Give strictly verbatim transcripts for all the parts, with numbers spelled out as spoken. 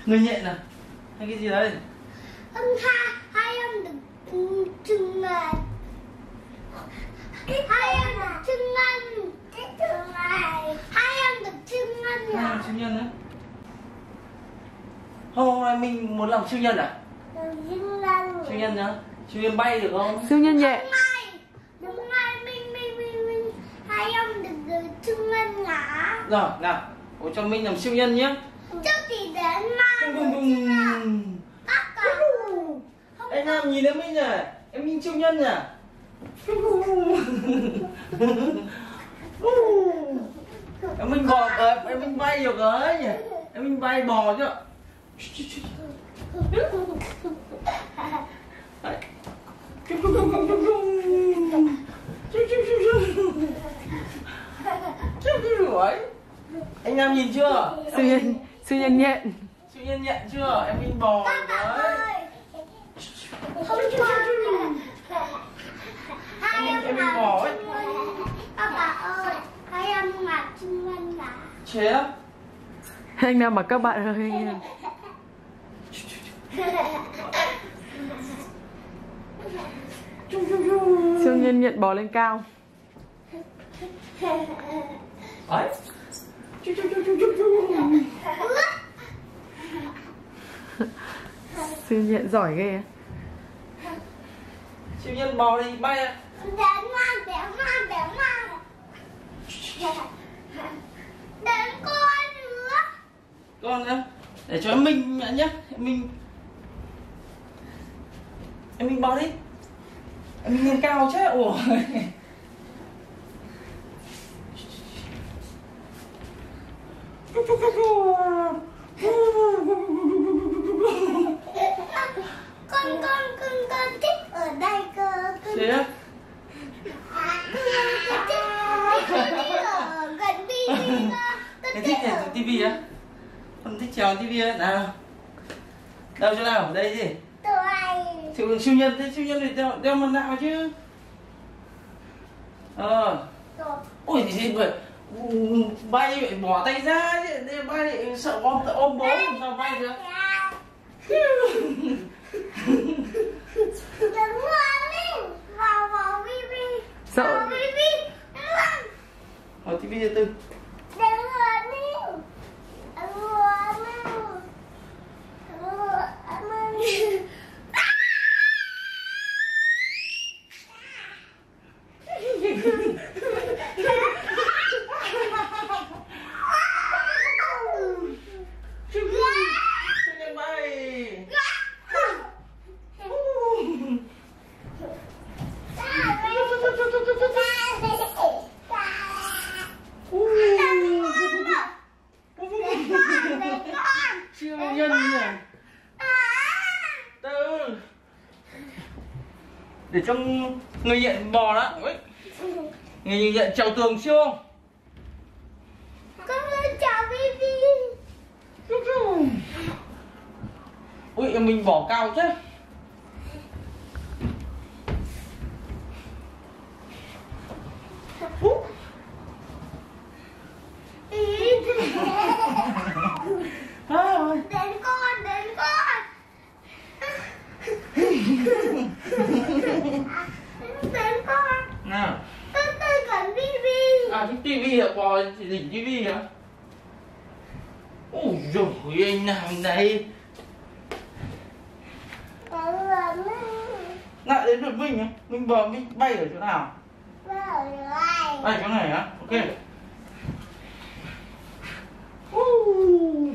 Người nhện à? Hay cái gì đấy? Ông hai hai em được trừng ngần. Hai em được trừng ngần. Hai em được trừng ngần. Hai em siêu nhân á? Hôm nay mình muốn làm siêu nhân à? Siêu nhân nhá? Siêu nhân bay được không? Siêu nhân nhẹ. Đúng rồi, mình mình mình mình hai em được trừng ngần ngã. Rồi, nào, ủa cho mình làm siêu nhân nhé. Trước thì đến mà. Đùng đùng đùng. Anh Nam nhìn đến mình nhỉ? Em nhìn siêu nhân nhỉ? Em mình bò, em mình bay được rồi nhỉ? Em mình bay bò chứ? Anh Nam nhìn chưa? Siêu nhân, siêu nhân nhện. Siêu nhân nhện chưa? Em mình bò đấy. Không cho hai em em bò ấy. Các bạn ơi, hai em mặc trinh ngân là Chế á? Anh Nam mà các bạn ơi anh Nam. Siêu nhân nhện bò lên cao. Đấy. Siêu nhện giỏi ghê. Siêu nhân bò đi bay ạ. Đến mang, đến mang, đến mang. Đến con nữa. Con nữa. Để cho em mình nhận nhé. Em mình Em mình bò đi. Em mình lên cao chứ. Ủa. Con con con con thích ở đây cơ. Thế á? Thích ở gần tivi cơ. Em thích ở tivi á? Con thích trèo tivi á? Nào. Đâu chỗ nào? Đây gì? Siêu, siêu nhân, thế siêu nhân thì đeo, đeo mặt nạ chứ. Ờ. Ôi thì gì vậy? Bay vậy bỏ tay ra chứ, bay sợ ôm ôm bố làm sao bay được. Đừng ngoan đi. Vào vào tivi. Sợ. Vào tivi. Vào tivi từ từ. Đừng ngoan đi. Đừng ngoan đi. Đừng ngoan đi. Siêu nhân nhỉ? Từ để cho người nhện bò đó. Người nhện trèo tường siêu không? Con lên chào baby. Ui em mình bỏ cao chứ. Đến con, đến con. Đến con. Nào. Tôi tôi cần tivi. À cái tivi hả? Bò đỉnh tivi hả? Ôi dồi anh làm này. Lại đến lượt mình á. Mình bò mình bay ở chỗ nào? Bay chỗ này á? Ok. Uh.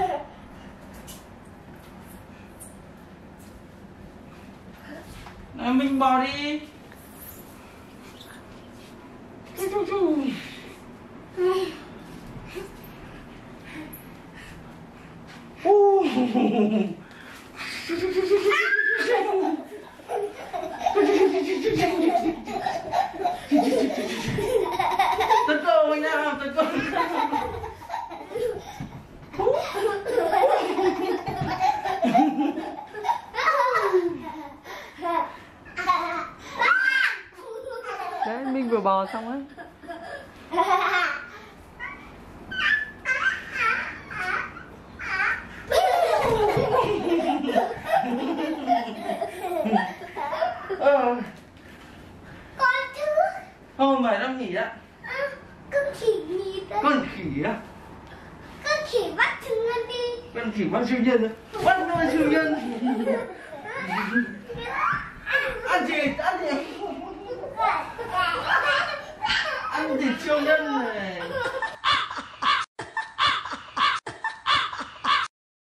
Nào, mình bò đi. Chu chu chu. Uh. Tấn công anh Nam, tấn công. Đấy, Minh vừa bò xong ấy. Ờ. Con thứ. Thôi mày đang nghỉ á. À, con khỉ gì đấy? Con khỉ á? Con khỉ bắt Trương Ngân đi. Con khỉ bắt siêu nhân á? Bắt siêu nhân.